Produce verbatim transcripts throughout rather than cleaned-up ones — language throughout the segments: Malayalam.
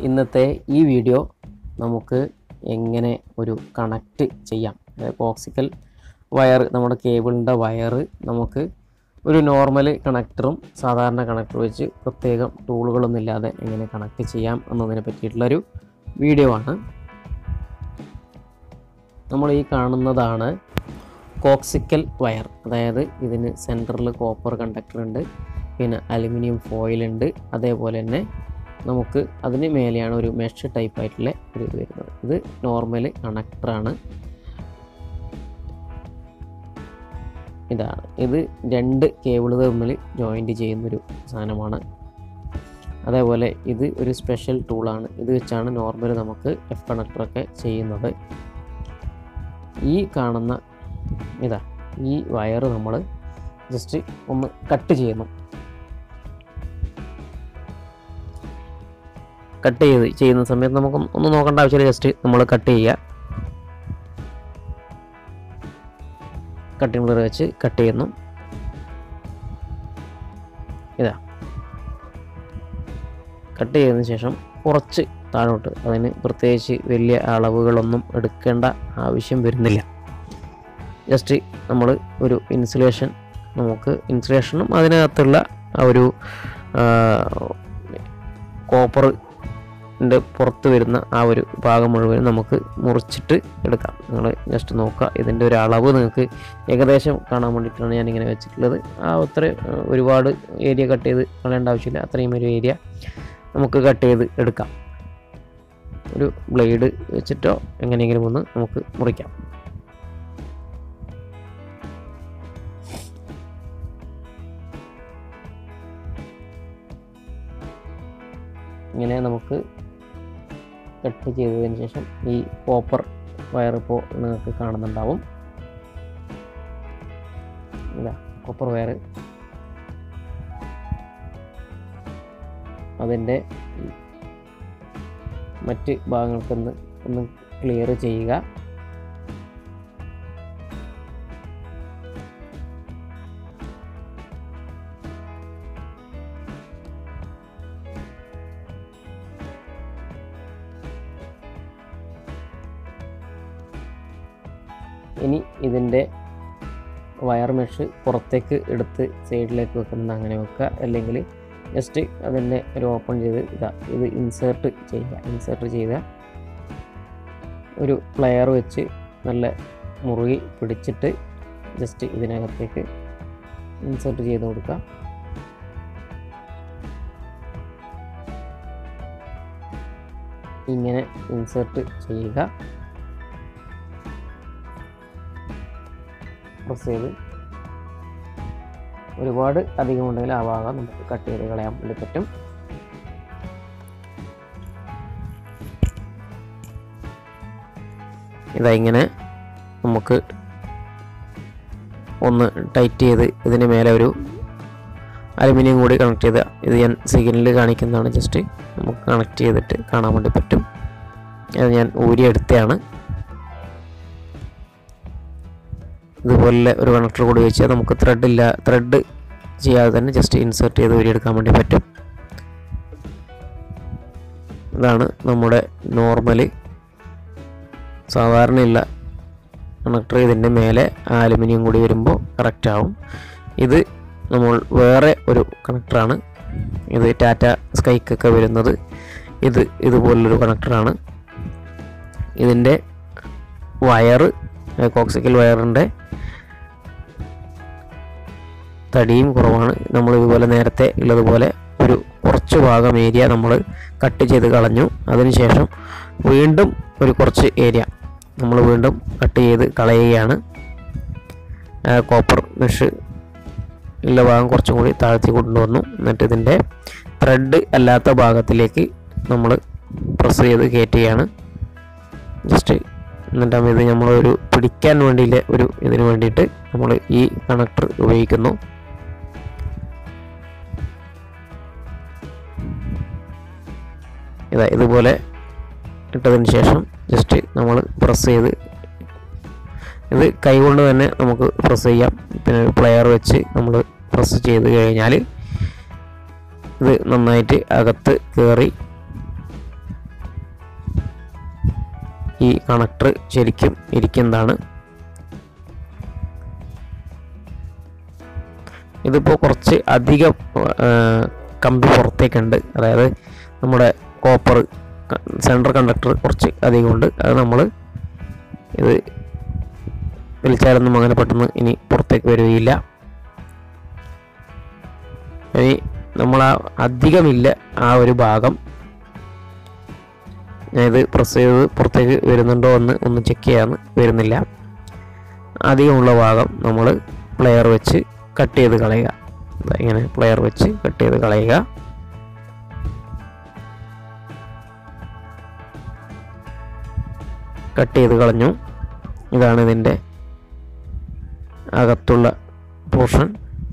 ഇന്നത്തെ ഈ വീഡിയോ നമുക്ക് എങ്ങനെ ഒരു കണക്റ്റ് ചെയ്യാം, കോക്സിക്കൽ വയർ, നമ്മുടെ കേബിളിൻ്റെ വയർ നമുക്ക് ഒരു നോർമൽ കണക്ടറും സാധാരണ കണക്ടർ വെച്ച് പ്രത്യേകം ടൂളുകളൊന്നും ഇല്ലാതെ എങ്ങനെ കണക്ട് ചെയ്യാം എന്നതിനെ പറ്റിയിട്ടുള്ളൊരു വീഡിയോ ആണ്. നമ്മൾ ഈ കാണുന്നതാണ് കോക്സിക്കൽ വയർ. അതായത് ഇതിന് സെൻറ്ററിൽ കോപ്പർ കണ്ടക്ടർ ഉണ്ട്, പിന്നെ അലുമിനിയം ഫോയിലുണ്ട്, അതേപോലെ തന്നെ നമുക്ക് അതിന് മേലെയാണ് ഒരു മെഷ് ടൈപ്പ് ആയിട്ടുള്ള ഒരു ഇത് വരുന്നത്. ഇത് നോർമൽ കണക്ടറാണ്. ഇതാണ് ഇത് രണ്ട് കേബിൾ തമ്മിൽ ജോയിൻറ്റ് ചെയ്യുന്നൊരു സാധനമാണ്. അതേപോലെ ഇത് ഒരു സ്പെഷ്യൽ ടൂളാണ്. ഇത് വെച്ചാണ് നോർമൽ നമുക്ക് എഫ് കണക്ടറൊക്കെ ചെയ്യുന്നത്. ഈ കാണുന്ന ഇതാ ഈ വയർ നമ്മൾ ജസ്റ്റ് ഒന്ന് കട്ട് ചെയ്യുന്നു. കട്ട് ചെയ്ത് ചെയ്യുന്ന സമയത്ത് നമുക്ക് ഒന്ന് നോക്കേണ്ട ആവശ്യമില്ല, ജസ്റ്റ് നമ്മൾ കട്ട് ചെയ്യുക. കട്ടിംഗ് പ്ലെയർ വെച്ച് കട്ട് ചെയ്യുന്നു. ഇതാ കട്ട് ചെയ്തതിന് ശേഷം കുറച്ച് താഴോട്ട്, അതിന് പ്രത്യേകിച്ച് വലിയ അളവുകളൊന്നും എടുക്കേണ്ട ആവശ്യം വരുന്നില്ല. ജസ്റ്റ് നമ്മൾ ഒരു ഇൻസുലേഷൻ, നമുക്ക് ഇൻസുലേഷനും അതിനകത്തുള്ള ആ ഒരു കോപ്പറിൻ്റെ പുറത്ത് വരുന്ന ആ ഒരു ഭാഗം മുഴുവൻ നമുക്ക് മുറിച്ചിട്ട് എടുക്കാം. നിങ്ങൾ ജസ്റ്റ് നോക്കുക, ഇതിൻ്റെ ഒരു അളവ് നിങ്ങൾക്ക് ഏകദേശം കാണാൻ വേണ്ടിയിട്ടാണ് ഞാനിങ്ങനെ വെച്ചിട്ടുള്ളത്. ആ അത്ര ഒരുപാട് ഏരിയ കട്ട് ചെയ്ത് കളയേണ്ട ആവശ്യമില്ല. അത്രയും ഒരു ഏരിയ നമുക്ക് കട്ട് ചെയ്ത് എടുക്കാം. ഒരു ബ്ലേഡ് വെച്ചിട്ടോ എങ്ങനെയെങ്കിലും ഒന്ന് നമുക്ക് മുറിക്കാം. ഇങ്ങനെ നമുക്ക് കട്ട് ചെയ്തതിന് ശേഷം ഈ കോപ്പർ വയർ ഇപ്പോൾ നിങ്ങൾക്ക് കാണുന്നുണ്ടാവും. ഇതാ കോപ്പർ വയർ, അതിൻ്റെ മറ്റ് ഭാഗങ്ങൾക്കൊന്ന് ഒന്ന് ക്ലിയർ ചെയ്യുക. ഇനി ഇതിൻ്റെ വയർ മെഷ് പുറത്തേക്ക് എടുത്ത് സൈഡിലേക്ക് വെക്കുന്നത് അങ്ങനെ വെക്കുക, അല്ലെങ്കിൽ ജസ്റ്റ് അതിൻ്റെ ഒരു ഓപ്പൺ ചെയ്ത് ഇതാ ഇത് ഇൻസേർട്ട് ചെയ്യുക. ഇൻസേർട്ട് ചെയ്ത ഒരു പ്ലെയർ വെച്ച് നല്ല മുറുകി പിടിച്ചിട്ട് ജസ്റ്റ് ഇതിനകത്തേക്ക് ഇൻസേർട്ട് ചെയ്ത് കൊടുക്കുക. ഇങ്ങനെ ഇൻസേർട്ട് ചെയ്യുക. പ്രസ് ചെയ്ത് ഒരുപാട് അധികമുണ്ടെങ്കിൽ ആ ഭാഗം നമുക്ക് കട്ട് ചെയ്ത് കളയാൻ വേണ്ടി പറ്റും. ഇതാ ഇങ്ങനെ നമുക്ക് ഒന്ന് ടൈറ്റ് ചെയ്ത് ഇതിന് മേലെ ഒരു അലുമിനിയം കൂടി കണക്ട് ചെയ്ത്, ഇത് ഞാൻ സിഗ്നലിൽ കാണിക്കുന്നതാണ്, ജസ്റ്റ് നമുക്ക് കണക്ട് ചെയ്തിട്ട് കാണാൻ വേണ്ടി പറ്റും. അത് ഞാൻ ഊരിയെടുത്തതാണ്. ഇതുപോലെ ഒരു കണക്ടർ കൂടി വെച്ചാൽ നമുക്ക് ത്രെഡ് ഇല്ല ത്രെഡ് ചെയ്യാതെ തന്നെ ജസ്റ്റ് ഇൻസേർട്ട് ചെയ്ത് ഊരിയെടുക്കാൻ വേണ്ടി പറ്റും. ഇതാണ് നമ്മുടെ നോർമല് സാധാരണയുള്ള കണക്ടർ. ഇതിൻ്റെ മേലെ അലുമിനിയം കൂടി വരുമ്പോൾ കറക്റ്റ് ആവും. ഇത് നമ്മൾ വേറെ ഒരു കണക്ടറാണ്. ഇത് ടാറ്റ സ്കൈക്കൊക്കെ വരുന്നത് ഇത് ഇതുപോലൊരു കണക്ടറാണ്. ഇതിൻ്റെ വയർ കോക്സിക്കൽ വയറിൻ്റെ തടിയും കുറവാണ്. നമ്മൾ ഇതുപോലെ നേരത്തെ ഉള്ളതുപോലെ ഒരു കുറച്ച് ഭാഗം ഏരിയ നമ്മൾ കട്ട് ചെയ്ത് കളഞ്ഞു. അതിനുശേഷം വീണ്ടും ഒരു കുറച്ച് ഏരിയ നമ്മൾ വീണ്ടും കട്ട് ചെയ്ത് കളയുകയാണ്. കോപ്പർ മെഷ് ഉള്ള ഭാഗം കുറച്ചും കൂടി താഴ്ത്തി കൊണ്ടുവന്നു. എന്നിട്ട് ഇതിൻ്റെ ത്രെഡ് അല്ലാത്ത ഭാഗത്തിലേക്ക് നമ്മൾ പ്രസ് ചെയ്ത് കയറ്റുകയാണ്. ജസ്റ്റ് എന്നിട്ട് ഇത് നമ്മളൊരു പിടിക്കാൻ വേണ്ടിയില്ല ഒരു ഇതിന് വേണ്ടിയിട്ട് നമ്മൾ ഈ കണക്ടർ ഉപയോഗിക്കുന്നു. ഇതാ ഇതുപോലെ ഇട്ടതിന് ശേഷം ജസ്റ്റ് നമ്മൾ പ്രസ് ചെയ്ത്, ഇത് കൈകൊണ്ട് തന്നെ നമുക്ക് പ്രസ് ചെയ്യാം. പിന്നെ പ്ലെയർ വെച്ച് നമ്മൾ പ്രസ് ചെയ്ത് കഴിഞ്ഞാൽ ഇത് നന്നായിട്ട് അകത്ത് കയറി ഈ കണക്ടർ ശരിക്കും ഇരിക്കുന്നതാണ്. ഇതിപ്പോൾ കുറച്ച് അധികം കമ്പി പുറത്തേക്കുണ്ട്, അതായത് നമ്മുടെ കോപ്പർ സെൻട്രൽ കണ്ടക്ടർ കുറച്ച് അധികമുണ്ട്. അത് നമ്മൾ ഇത് വലിച്ചാലൊന്നും അങ്ങനെ പെട്ടെന്ന് ഇനി പുറത്തേക്ക് വരികയില്ല. ഇനി നമ്മൾ ആ അധികമില്ല ആ ഒരു ഭാഗം ഞാൻ ഇത് പ്രസ് ചെയ്ത് പുറത്തേക്ക് വരുന്നുണ്ടോ എന്ന് ഒന്ന് ചെക്ക് ചെയ്യാമെന്ന്, വരുന്നില്ല. അധികമുള്ള ഭാഗം നമ്മൾ പ്ലെയർ വെച്ച് കട്ട് ചെയ്ത് കളയുക. ഇങ്ങനെ പ്ലെയർ വെച്ച് കട്ട് ചെയ്ത് കളയുക. കട്ട് ചെയ്ത് കളഞ്ഞു. ഇതാണ് ഇതിൻ്റെ അകത്തുള്ള പോർഷൻ.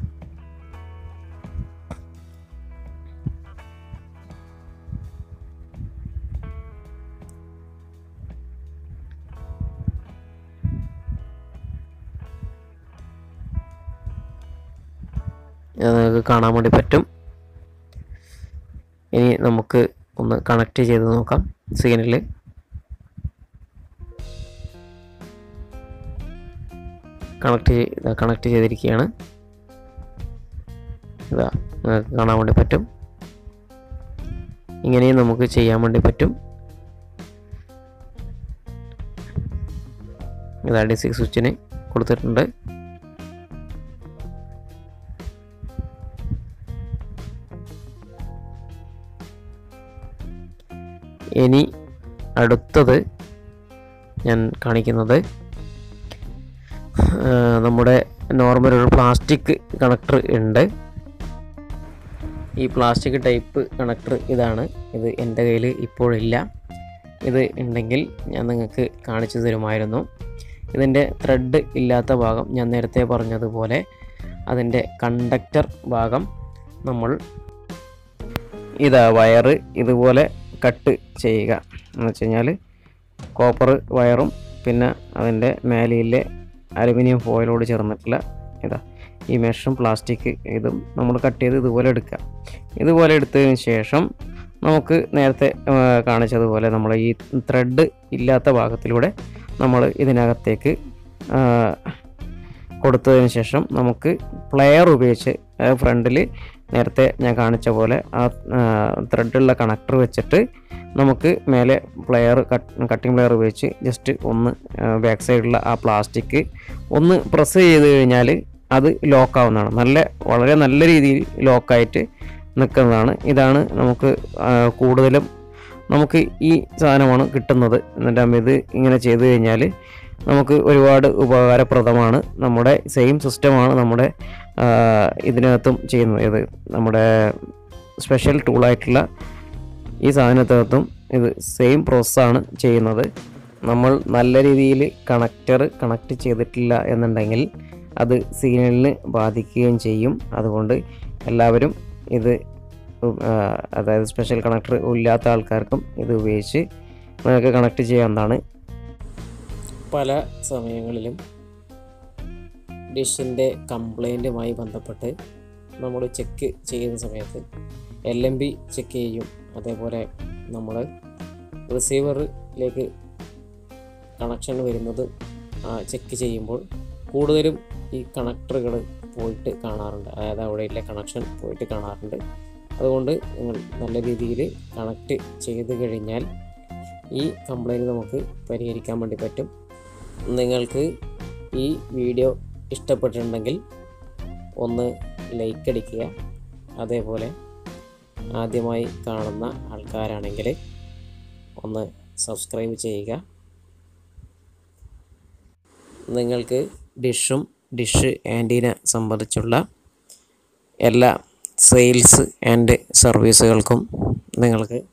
നിങ്ങൾക്ക് കാണാൻ വേണ്ടി പറ്റും. ഇനി നമുക്ക് ഒന്ന് കണക്ട് ചെയ്ത് നോക്കാം. സീനിൽ കണക്ട് കണക്ട് ചെയ്തിരിക്കുകയാണ്. ഇതാ നിങ്ങൾക്ക് കാണാൻ വേണ്ടി പറ്റും. ഇങ്ങനെയും നമുക്ക് ചെയ്യാൻ വേണ്ടി പറ്റും. ഇതാ ഡി സി സ്വിച്ചിന് കൊടുത്തിട്ടുണ്ട്. ഇനി അടുത്തത് ഞാൻ കാണിക്കുന്നത് നമ്മുടെ നോർമൽ ഒരു പ്ലാസ്റ്റിക് കണക്ടർ ഉണ്ട്. ഈ പ്ലാസ്റ്റിക് ടൈപ്പ് കണക്ടർ ഇതാണ്. ഇത് എൻ്റെ കയ്യിൽ ഇപ്പോഴില്ല. ഇത് ഉണ്ടെങ്കിൽ ഞാൻ നിങ്ങൾക്ക് കാണിച്ചു തരുമായിരുന്നു. ഇതിൻ്റെ ത്രെഡ് ഇല്ലാത്ത ഭാഗം ഞാൻ നേരത്തെ പറഞ്ഞതുപോലെ അതിൻ്റെ കണ്ടക്ടർ ഭാഗം നമ്മൾ ഇതാ വയറ് ഇതുപോലെ കട്ട് ചെയ്യുക എന്ന് വെച്ച് കഴിഞ്ഞാൽ കോപ്പർ വയറും പിന്നെ അതിൻ്റെ മേലയിലെ അലുമിനിയം ഫോയിലോട് ചേർന്നിട്ടുള്ള ഇതാ ഈ മെഷും പ്ലാസ്റ്റിക് ഇതും നമ്മൾ കട്ട് ചെയ്ത് ഇതുപോലെ എടുക്കുക. ഇതുപോലെ എടുത്തതിന് ശേഷം നമുക്ക് നേരത്തെ കാണിച്ചതുപോലെ നമ്മൾ ഈ ത്രെഡ് ഇല്ലാത്ത ഭാഗത്തിലൂടെ നമ്മൾ ഇതിനകത്തേക്ക് കൊടുത്തതിന് ശേഷം നമുക്ക് പ്ലെയർ ഉപയോഗിച്ച് ഫ്രണ്ടിൽ നേരത്തെ ഞാൻ കാണിച്ച പോലെ ആ ത്രെഡുള്ള കണക്ടർ വെച്ചിട്ട് നമുക്ക് മേലെ പ്ലെയർ കട്ട് കട്ടിംഗ് പ്ലെയർ ഉപയോഗിച്ച് ജസ്റ്റ് ഒന്ന് ബാക്ക് സൈഡിലുള്ള ആ പ്ലാസ്റ്റിക് ഒന്ന് പ്രസ് ചെയ്ത് കഴിഞ്ഞാൽ അത് ലോക്കാവുന്നതാണ്. നല്ല വളരെ നല്ല രീതിയിൽ ലോക്കായിട്ട് നിൽക്കുന്നതാണ്. ഇതാണ് നമുക്ക് കൂടുതലും നമുക്ക് ഈ സാധനമാണ് കിട്ടുന്നത്. എന്നിട്ട് ഇത് ഇങ്ങനെ ചെയ്ത് കഴിഞ്ഞാൽ നമുക്ക് ഒരുപാട് ഉപകാരപ്രദമാണ്. നമ്മുടെ സെയിം സിസ്റ്റമാണ് നമ്മുടെ ഇതിനകത്തും ചെയ്യുന്നത്. ഇത് നമ്മുടെ സ്പെഷ്യൽ ടൂളായിട്ടുള്ള ഈ സാധനത്തിനകത്തും ഇത് സെയിം പ്രോസസ്സാണ് ചെയ്യുന്നത്. നമ്മൾ നല്ല രീതിയിൽ കണക്ടർ കണക്ട് ചെയ്തിട്ടില്ല എന്നുണ്ടെങ്കിൽ അത് സിഗ്നലിന് ബാധിക്കുകയും ചെയ്യും. അതുകൊണ്ട് എല്ലാവരും ഇത് അതായത് സ്പെഷ്യൽ കണക്ടർ ഇല്ലാത്ത ആൾക്കാർക്കും ഇത് ഉപയോഗിച്ച് നമുക്ക് കണക്ട് ചെയ്യാവുന്നതാണ്. പല സമയങ്ങളിലും ഡിഷിൻ്റെ കംപ്ലൈൻറ്റുമായി ബന്ധപ്പെട്ട് നമ്മൾ ചെക്ക് ചെയ്യുന്ന സമയത്ത് എൽ എം ബി ചെക്ക് ചെയ്യും. അതേപോലെ നമ്മൾ റിസീവറിലേക്ക് കണക്ഷൻ വരുന്നത് ചെക്ക് ചെയ്യുമ്പോൾ കൂടുതലും ഈ കണക്ടറുകൾ പോയിട്ട് കാണാറുണ്ട്. അതായത് അവിടെയുള്ള കണക്ഷൻ പോയിട്ട് കാണാറുണ്ട്. അതുകൊണ്ട് നിങ്ങൾ നല്ല രീതിയിൽ കണക്ട് ചെയ്ത് കഴിഞ്ഞാൽ ഈ കംപ്ലൈൻറ്റ് നമുക്ക് പരിഹരിക്കാൻ വേണ്ടി പറ്റും. നിങ്ങൾക്ക് ഈ വീഡിയോ ഇഷ്ടപ്പെട്ടിട്ടുണ്ടെങ്കിൽ ഒന്ന് ലൈക്ക് അടിക്കുക. അതേപോലെ ആദ്യമായി കാണുന്ന ആൾക്കാരാണെങ്കിൽ ഒന്ന് സബ്സ്ക്രൈബ് ചെയ്യുക. നിങ്ങൾക്ക് ഡിഷും ഡിഷ് ആൻറ്റീന സംബന്ധിച്ചുള്ള എല്ലാ സെയിൽസ് ആൻഡ് സർവീസുകൾക്കും നിങ്ങൾക്ക്